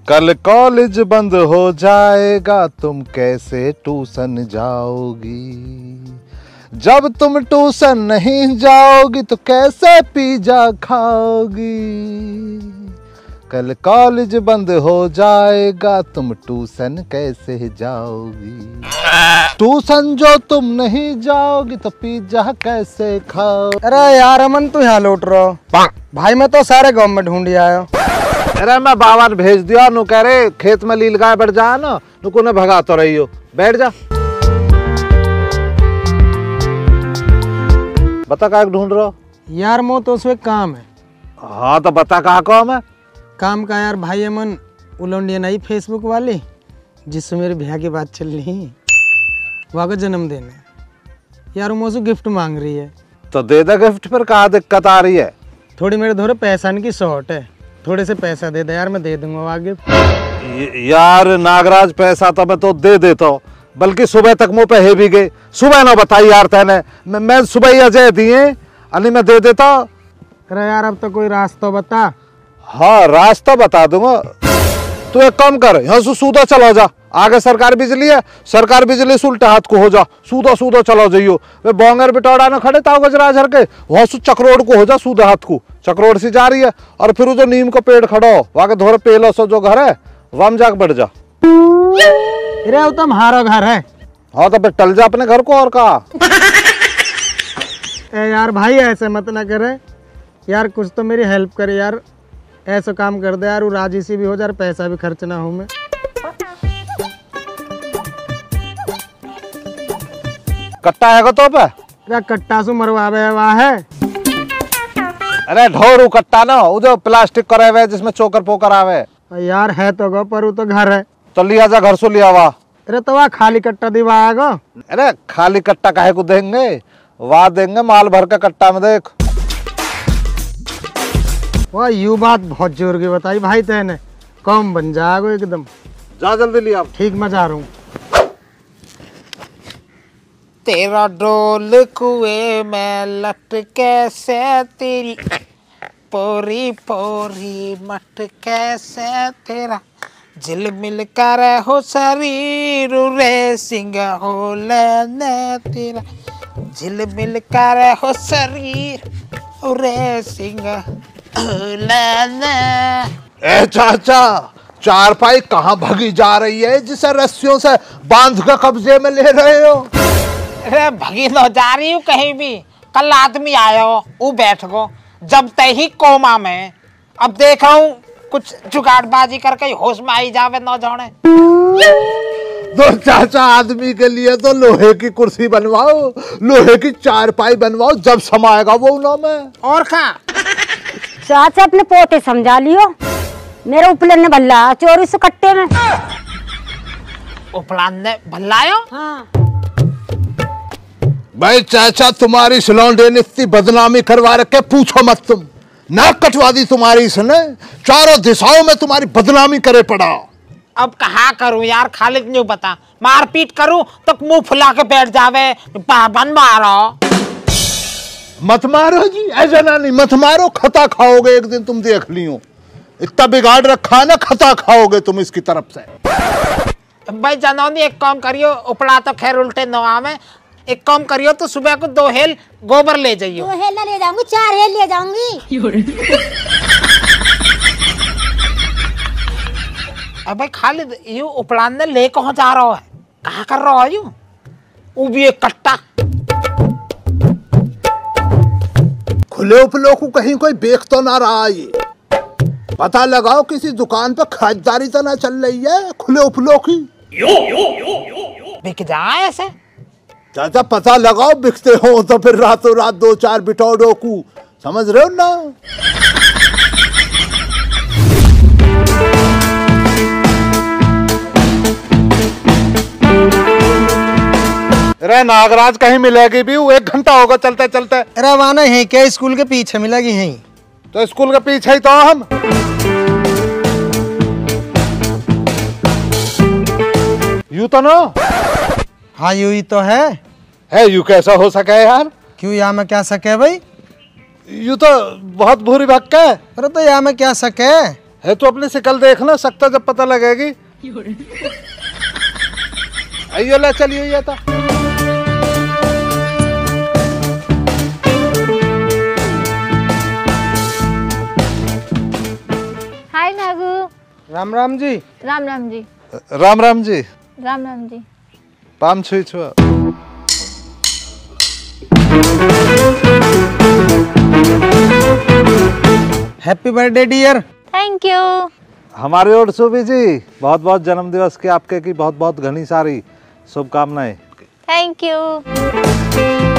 कल कॉलेज बंद हो जाएगा, तुम कैसे ट्यूशन जाओगी? जब तुम ट्यूशन नहीं जाओगी तो कैसे पिज्जा खाओगी? कल कॉलेज बंद हो जाएगा, तुम ट्यूशन कैसे जाओगी? ट्यूशन जो तुम नहीं जाओगी तो पिज्जा कैसे खाओ? अरे यार अमन तू यहाँ लौट रहा हो भाई, मैं तो सारे गाँव में ढूंढ आया। अरे मैं बाबा ने भेज दिया, नु कह रहे खेत में लील गाय बढ़ जाए ना, नुको ने भगा तो रही हो। बैठ जा। बता कहाँ ढूंढ रहा हो? यार मो तो उसमें काम है। हाँ तो बता कहाँ काम है? काम का यार भाई अमन उलंडियन आई फेसबुक वाली, जिससे मेरे भैया की बात चल रही है, वहाँ का जन्मदिन है यार, मुझसे गिफ्ट मांग रही है। तो दे दे गिफ्ट, पर कहाँ दिक्कत आ रही है? थोड़ी मेरे थोड़े पैसा की शॉर्ट है, थोड़े से पैसा दे दे यार, मैं दे दूंगा आगे। यार नागराज पैसा तो मैं तो दे देता हूँ, बल्कि सुबह तक मुँह पे है भी गए। सुबह ना बताई यार तेने, मैं सुबह ही अजय दिए अली मैं दे देता। अरे यार अब तो कोई रास्ता बता। हाँ रास्ता बता दूंगा। तू एक काम कर, यहाँ से सूदा चला जा, आगे सरकार बिजली है, सरकार बिजली से उल्टे हाथ को हो जा, सूदा सूदा चला जाइयो। वे बोंगर बिटौड़ा ना खड़े ताव गजराज हर के, वहां से चक्रोड़ को हो जा सीधा हाथ को, चक्रोड़ से जा रही है और फिर जो नीम का पेड़ खड़ा हो वहां के धोरे पेलो सो जो घर है वम जाके बैठ जा। अरे वो तो हमारा घर है। हाँ तो फिर टल जा अपने घर को और कहा। यार भाई ऐसे मत ना करे यार, कुछ तो मेरी हेल्प करे यार, ऐसा काम कर दे यार, वो राजी सी भी हो जाए, पैसा भी खर्च ना हो। मैं कट्टा है तो पे? क्या कट्टा सु मरवावे वहाँ है? अरे ढोरू कट्टा ना, वो जो प्लास्टिक करे हुए जिसमें चोकर पोकर आवे। यार है तो गो, पर वो तो घर है। तो लिया जा घर से लिया हुआ। अरे तो वहाँ खाली कट्टा दिवा गो। अरे खाली कट्टा काहे को देंगे, वहाँ देंगे माल भर का कट्टा में। देख वाह यू बात बहुत जोर की बताई भाई तेने, कम बन जाएगा एकदम। जा जल्दी लिया। ठीक मैं जा रहा हूँ। तेरा डोल कुएं में लटके से, तेरी पोरी पोरी मटके से, तेरा झिलमिल कर हो शरीर रे सिंह हो लेने, तेरा झिलमिल कर हो शरीर रे सिंह लेने। ए चाचा, चारपाई कहाँ भगी जा रही है जिसे रस्सियों से बांध कर कब्जे में ले रहे हो? अरे भगी तो जा रही हूँ कहीं भी। कल आदमी आया हो, वो बैठ गो, जब तय ही कोमा में। अब देख रहा हूँ कुछ जुगाड़बाजी करके होश में आई जावे न जाने। तो चाचा आदमी के लिए तो लोहे की कुर्सी बनवाओ, लोहे की चारपाई बनवाओ, जब समाएगा वो ना में। और कहा चाचा अपने पोते समझा लियो, मेरे उपलन ने भल्ला चोरी से कट्टे में। उपलान ने भल्लायो? हाँ। भाई चाचा तुम्हारी सिलौंडे ने इतनी बदनामी करवा रखे, पूछो मत। तुम नाक कटवा दी तुम्हारी इसने, चारों दिशाओं में तुम्हारी बदनामी करे पड़ा। अब कहा करूं यार, खालिद नहीं बता, मारपीट करूं तो मुंह फुला के बैठ जावे। बन मारो मत मारो जी, ऐसा ना नहीं, मत मारो, खता खाओगे एक दिन, तुम देख लियो। इतना बिगाड़ रखा ना, खता खाओगे तुम इसकी तरफ से। भाई जनौनी एक काम करियो, उपड़ा तो खैर उल्टे नवा में, एक काम करियो तो सुबह को 2 हेल गोबर ले जाइयो। 2 हेल ले जाऊंगी, 4 हेल ले जाऊंगी। अब भाई खालिद यू उपड़ान ने ले कहाँ जा रहा है, कहाँ कर रहा है यू? वो भी एक कट्टा। खुले उपलों को कहीं कोई बेच तो ना रहा, ये पता लगाओ किसी दुकान पे खरीदारी तो ना चल रही है खुले उपलों की। बिक जाए ऐसे चाचा पता लगाओ, बिकते हो तो फिर रातों रात 2-4 बिटौड़ों को, समझ रहे हो ना? अरे नागराज कहीं मिलेगी भी, 1 घंटा होगा चलते चलते। अरे वाना है क्या, स्कूल के पीछे मिलेगी है? तो स्कूल के पीछे ही तो हम। यू तो ना? हाँ यू ही तो है। यू कैसा हो सके यार? क्यों यहाँ में क्या सके भाई? यू तो बहुत बुरी भक्का है। अरे तो यहाँ में क्या सके? है तो अपनी शिकल देखना, सकता जब पता लगेगी। आइयो ले चलिए ये तो। हाय नागू। राम राम जी। राम राम जी। राम राम जी। राम राम जी। पाम छुई छुआ। Happy birthday dear. Thank you. हमारी ओर सुबी जी बहुत बहुत जन्म दिवस की आपके की बहुत बहुत घनी सारी शुभकामनाएं। Thank you.